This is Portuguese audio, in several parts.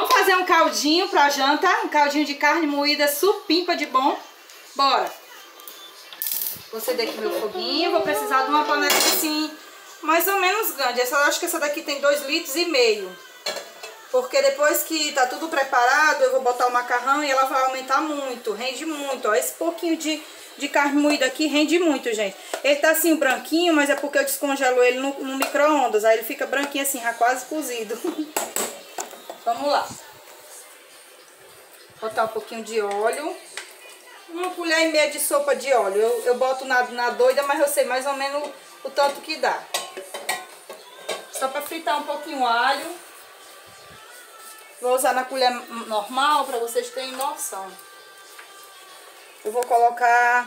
Vamos fazer um caldinho pra janta, um caldinho de carne moída supimpa de bom. Bora! Vou acender aqui meu foguinho, vou precisar de uma panela assim, mais ou menos grande. Acho que essa daqui tem 2,5 litros. Porque depois que tá tudo preparado, eu vou botar o macarrão e ela vai aumentar muito, rende muito, ó. Esse pouquinho de carne moída aqui rende muito, gente. Ele tá assim branquinho, mas é porque eu descongelo ele no micro-ondas. Aí ele fica branquinho assim, já quase cozido. Vamos lá. Botar um pouquinho de óleo. 1,5 colher de sopa de óleo. Eu boto na doida, mas eu sei mais ou menos o tanto que dá. Só pra fritar um pouquinho o alho. Vou usar na colher normal para vocês terem noção. Eu vou colocar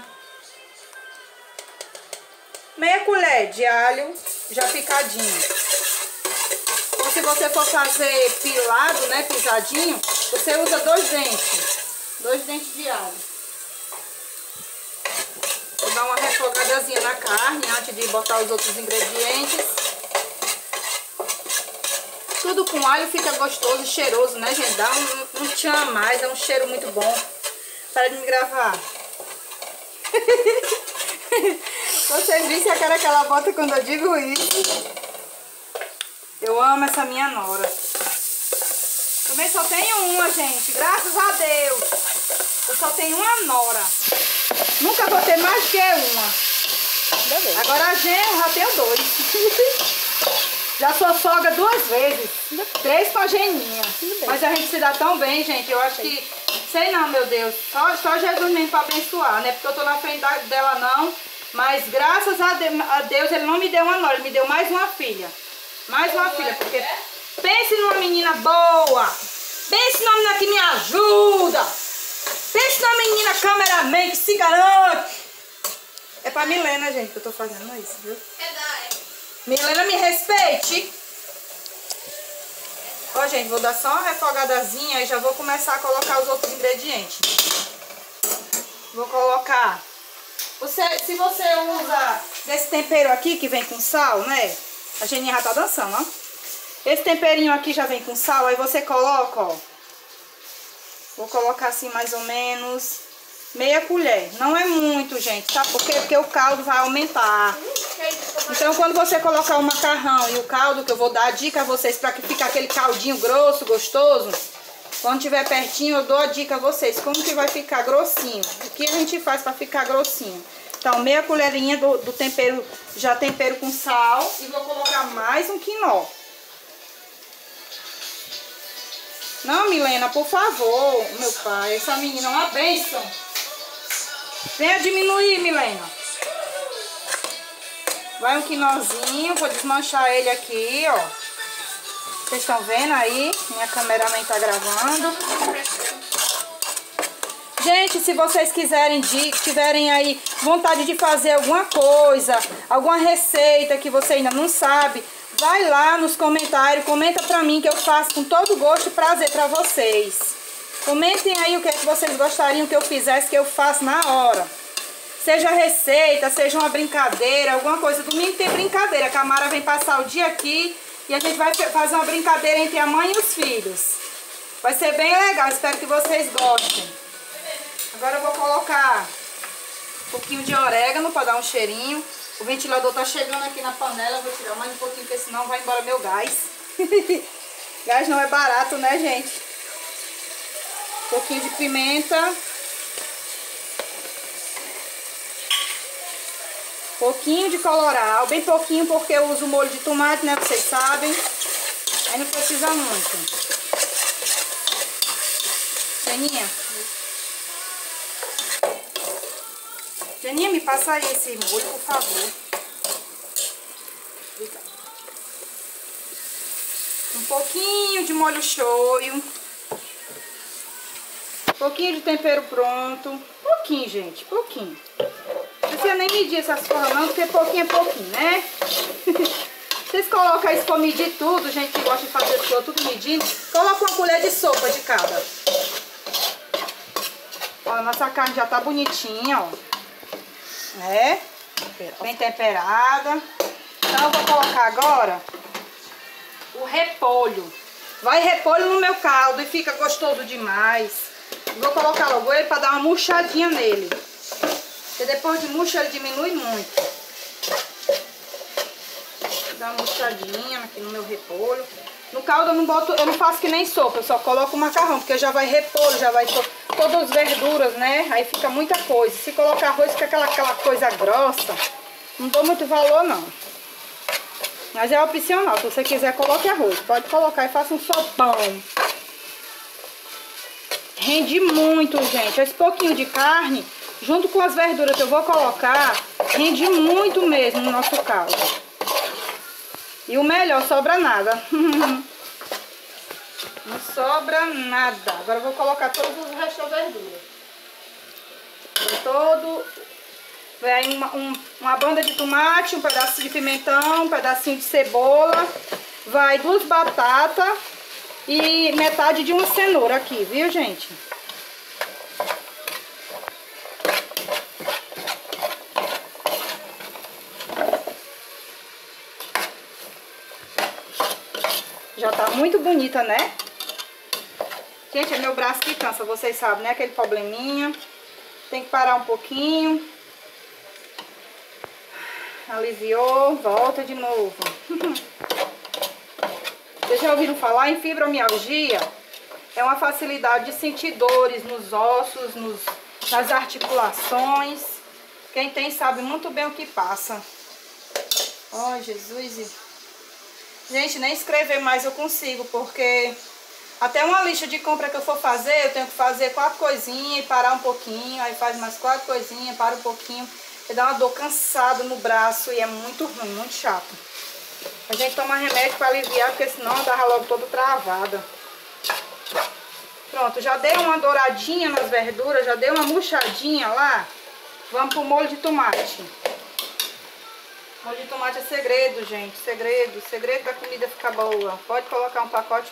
meia colher de alho já picadinho. Então, se você for fazer pilado, né, pisadinho, você usa 2 dentes. 2 dentes de alho. Vou dar uma refogadazinha na carne antes de botar os outros ingredientes. Tudo com alho fica gostoso e cheiroso, né, gente? Dá um tchan a mais, é um cheiro muito bom. Para de me gravar. Vocês viram a cara que ela bota quando eu digo isso? Eu amo essa minha nora. Também só tenho uma, gente. Graças a Deus. Eu só tenho uma nora. Nunca vou ter mais que uma. Agora a genro já tenho 2. Já sou sogra 2 vezes. 3 com a geninha. Mas a gente se dá tão bem, gente. Eu acho que... Sei não, meu Deus. Só Jesus mesmo pra abençoar, né? Porque eu tô na frente dela não. Mas graças a Deus ele não me deu uma nora. Ele me deu mais uma filha. Mais uma filha. Porque pense numa menina boa. Pense numa menina que me ajuda. Pense numa menina cameraman que se garante. É pra Milena, gente, que eu tô fazendo isso, viu? Milena, me respeite. Ó, gente, vou dar só uma refogadazinha e já vou começar a colocar os outros ingredientes. Vou colocar... se você usa desse tempero aqui que vem com sal, né? A Geninha já tá dançando, ó. Esse temperinho aqui já vem com sal, aí você coloca, ó. Vou colocar assim mais ou menos meia colher. Não é muito, gente, sabe por quê? Porque o caldo vai aumentar. Então, quando você colocar o macarrão e o caldo, que eu vou dar a dica a vocês para que fique aquele caldinho grosso, gostoso, quando tiver pertinho eu dou a dica a vocês como que vai ficar grossinho. O que a gente faz para ficar grossinho? Então, meia colherinha do tempero, já tempero com sal, e vou colocar mais um quinó. Não, Milena, por favor, meu pai, essa menina é uma bênção. Venha diminuir, Milena. Vai um quinozinho, vou desmanchar ele aqui, ó. Vocês estão vendo aí? Minha cameraman tá gravando. Gente, se vocês quiserem, tiverem aí vontade de fazer alguma coisa, alguma receita que você ainda não sabe, vai lá nos comentários, comenta pra mim que eu faço com todo gosto e prazer pra vocês. Comentem aí o que é que vocês gostariam que eu fizesse, que eu faço na hora. Seja receita, seja uma brincadeira, alguma coisa. Domingo tem brincadeira, que a Mara vem passar o dia aqui e a gente vai fazer uma brincadeira entre a mãe e os filhos. Vai ser bem legal, espero que vocês gostem. Agora eu vou colocar um pouquinho de orégano para dar um cheirinho. O ventilador tá chegando aqui na panela, eu vou tirar mais um pouquinho, porque senão vai embora meu gás. Gás não é barato, né, gente? Um pouquinho de pimenta. Pouquinho de colorau, bem pouquinho porque eu uso molho de tomate, né? Vocês sabem. Aí não precisa muito. Geninha. Geninha, me passa aí esse molho, por favor. Obrigada. Um pouquinho de molho shoyu. Um pouquinho de tempero pronto. Pouquinho, gente, pouquinho. Não precisa nem medir essas formas não, porque pouquinho é pouquinho, né? Vocês colocam aí, se for medir tudo, gente que gosta de fazer tudo medindo, coloca uma colher de sopa de cada. Ó, a nossa carne já tá bonitinha, ó. Né? Bem temperada. Então eu vou colocar agora o repolho. Vai repolho no meu caldo e fica gostoso demais. Vou colocar logo ele para dar uma murchadinha nele. Porque depois de murcho ele diminui muito. Vou dar uma murchadinha aqui no meu repolho. No caldo eu não faço que nem sopa, eu só coloco o macarrão, porque já vai repolho, já vai todas as verduras, né? Aí fica muita coisa. Se colocar arroz, fica aquela coisa grossa. Não dou muito valor, não. Mas é opcional, se você quiser, coloque arroz. Pode colocar e faça um sopão. Rende muito, gente. Esse pouquinho de carne, junto com as verduras que eu vou colocar, rende muito mesmo no nosso caldo. E o melhor, sobra nada. Não sobra nada. Agora eu vou colocar todos os restos da verdura. Vem uma banda de tomate, um pedaço de pimentão, um pedacinho de cebola. Vai 2 batatas e metade de uma cenoura aqui, viu, gente? Já tá muito bonita, né? Gente, é meu braço que cansa, vocês sabem, né? Aquele probleminha. Tem que parar um pouquinho. Aliviou, volta de novo. Vocês já ouviram falar em fibromialgia? É uma facilidade de sentir dores nos ossos, nas articulações. Quem tem sabe muito bem o que passa. Ó, Jesus. Gente, nem escrever mais eu consigo, porque até uma lista de compra que eu for fazer, eu tenho que fazer 4 coisinhas e parar um pouquinho, aí faz mais 4 coisinhas, para um pouquinho, e dá uma dor cansada no braço e é muito ruim, muito chato. A gente toma remédio para aliviar, porque senão eu tava logo toda travada. Pronto, já dei uma douradinha nas verduras, já dei uma murchadinha lá. Vamos pro molho de tomate. Molho de tomate é segredo, gente. Segredo da comida ficar boa. Pode colocar um pacote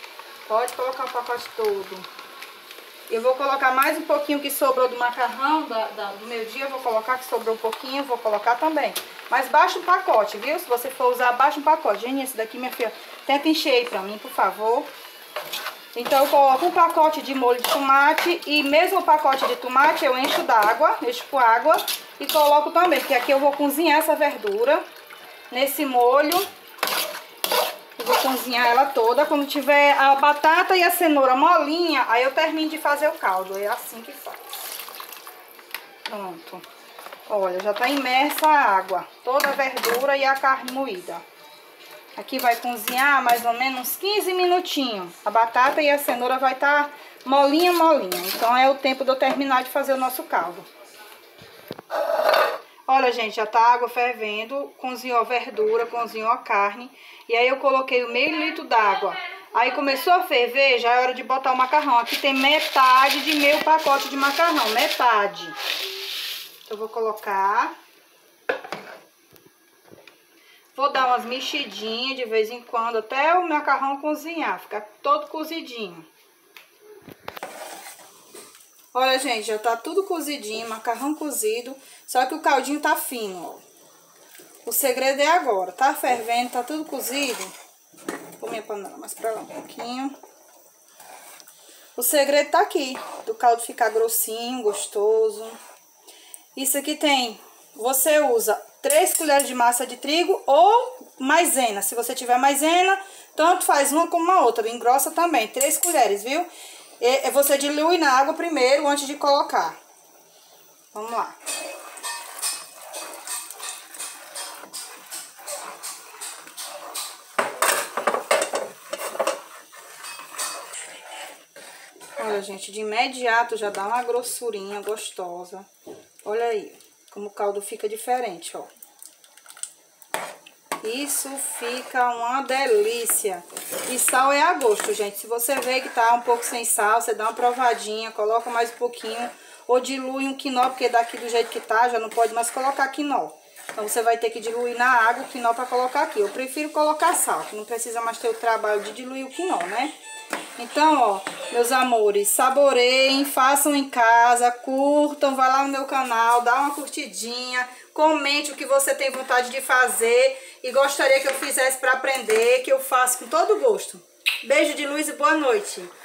todo. Eu vou colocar mais um pouquinho que sobrou do macarrão do meu dia. Eu vou colocar que sobrou um pouquinho, vou colocar também. Mas baixa um pacote, viu? Se você for usar, baixa um pacote. Gente, esse daqui, minha filha, tenta encher aí pra mim, por favor. Então eu coloco um pacote de molho de tomate e mesmo o pacote de tomate eu encho d'água, encho com água e coloco também, porque aqui eu vou cozinhar essa verdura nesse molho. Eu vou cozinhar ela toda, quando tiver a batata e a cenoura molinha, aí eu termino de fazer o caldo, é assim que faz. Pronto. Olha, já tá imersa a água, toda a verdura e a carne moída. Aqui vai cozinhar mais ou menos uns 15 minutinhos. A batata e a cenoura vai estar molinha. Então é o tempo de eu terminar de fazer o nosso caldo. Olha, gente, já tá a água fervendo. Cozinhou a verdura, cozinhou a carne. E aí eu coloquei o meio litro d'água. Aí começou a ferver, já é hora de botar o macarrão. Aqui tem metade de meio pacote de macarrão, metade. Então eu vou colocar... Vou dar umas mexidinhas de vez em quando, até o macarrão cozinhar, ficar todo cozidinho. Olha, gente, já tá tudo cozidinho, macarrão cozido, só que o caldinho tá fino, ó. O segredo é agora, tá fervendo, tá tudo cozido. Vou pôr minha panela mais pra lá um pouquinho. O segredo tá aqui, do caldo ficar grossinho, gostoso. Isso aqui tem, você usa 3 colheres de massa de trigo ou maisena. Se você tiver maisena, tanto faz uma como a outra. Engrossa também, 3 colheres, viu? E você dilui na água primeiro, antes de colocar. Vamos lá. Olha, gente, de imediato já dá uma grossurinha gostosa. Olha aí, como o caldo fica diferente, ó. Isso fica uma delícia. E sal é a gosto, gente. Se você vê que tá um pouco sem sal, você dá uma provadinha, coloca mais um pouquinho. Ou dilui um quinó, porque daqui do jeito que tá, já não pode mais colocar quinó. Então você vai ter que diluir na água o quinó pra colocar aqui. Eu prefiro colocar sal, que não precisa mais ter o trabalho de diluir o quinó, né? Então, ó, meus amores, saboreiem, façam em casa, curtam, vai lá no meu canal, dá uma curtidinha, comente o que você tem vontade de fazer e gostaria que eu fizesse para aprender, que eu faço com todo gosto. Beijo de luz e boa noite.